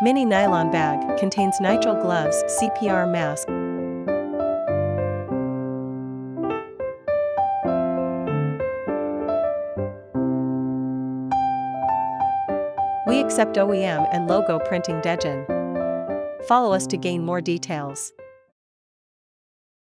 Mini nylon bag contains nitrile gloves, CPR mask. We accept OEM and logo printing Degen. Follow us to gain more details.